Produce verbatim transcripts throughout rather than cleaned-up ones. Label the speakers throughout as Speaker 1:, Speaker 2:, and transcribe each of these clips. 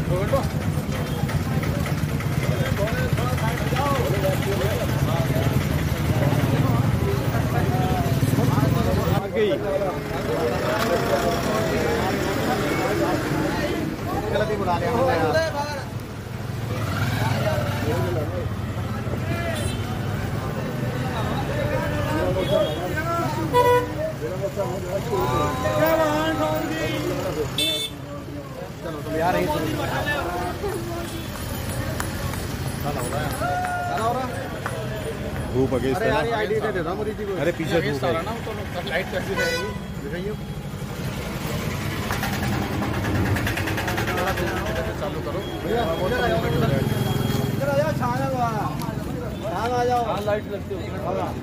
Speaker 1: गलती बुला लिया हमने। चलो तुम यार यही
Speaker 2: धूप अगे।
Speaker 1: अरे यार ये आईडी दे देता मोदी जी को।
Speaker 2: अरे पीछे धूप है
Speaker 1: ना तो लाइट कैसी रहेगी दिखाइए। चालू करो भैया, इधर आ जाओ, छान आ जाओ, लाइट लगती है।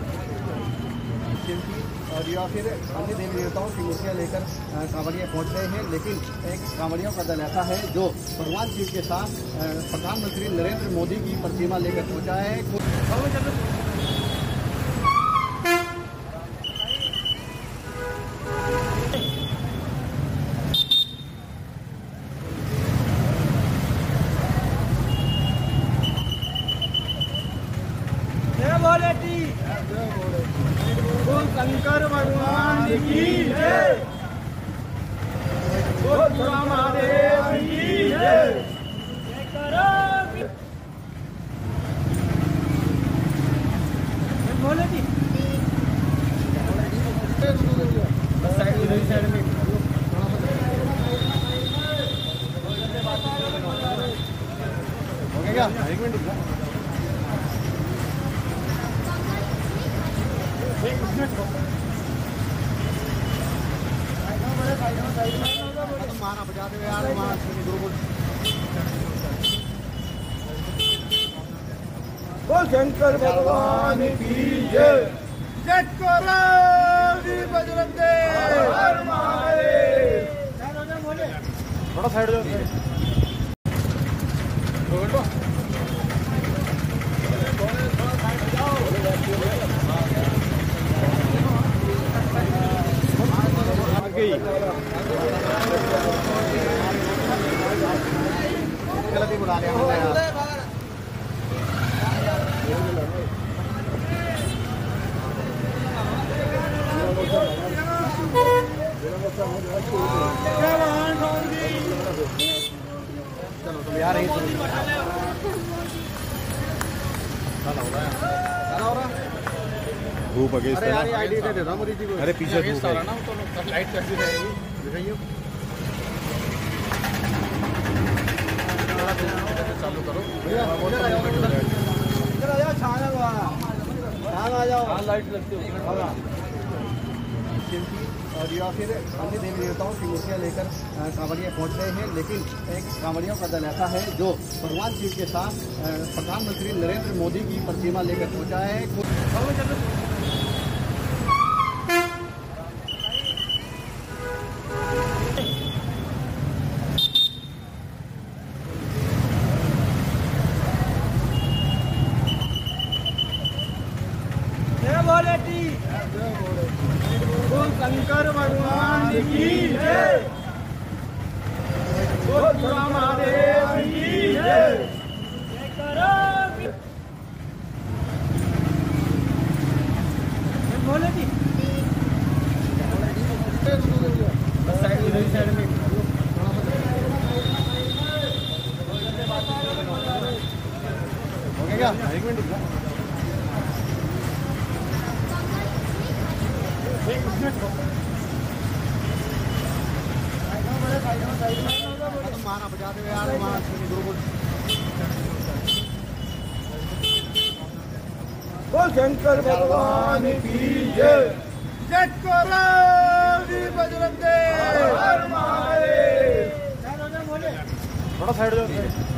Speaker 1: और या फिर अन्य देवी देवताओं की मूर्तियाँ लेकर कांवड़िया पहुँच रहे हैं, लेकिन एक कांवड़ियों का दल ऐसा है जो भगवान शिव के साथ प्रधानमंत्री नरेंद्र मोदी की प्रतिमा लेकर पहुँचा है।
Speaker 3: शंकर भगवान की जय, महादेव की जय। बोले जी साइड में
Speaker 1: हो गया क्या? एक मिनट माना बजाते हुए यार
Speaker 3: बोल शंकर भगवान की जय। जय करो बजरंग
Speaker 1: थोड़ा साइड जाओ। गलती बुला लिया हमने। चलो तुम यार यही
Speaker 2: धूप अगे।
Speaker 1: अरे यार ये आईडी दे देता मोदी जी को।
Speaker 2: अरे पीछे धूप है
Speaker 1: ना तो लाइट कैसी रहेगी दिखाइए। चालू करो भैया, इधर आ जाओ, छान आ जाओ, लाइट लगती है। और या फिर अन्य देवी देवताओं की मूर्तियाँ लेकर कांवड़िया पहुँच रहे हैं, लेकिन एक कांवड़ियों का दल ऐसा है जो भगवान शिव के साथ प्रधानमंत्री नरेंद्र मोदी की प्रतिमा लेकर पहुँचा है।
Speaker 3: शंकर भगवान की जय, महादेव की जय। बोले जी साइड में
Speaker 1: हो गया क्या? एक मिनट माना बजाते हुए यार
Speaker 3: बोल शंकर भगवान की जय। जय करो बजरंग।
Speaker 1: थोड़ा साइड जाओ।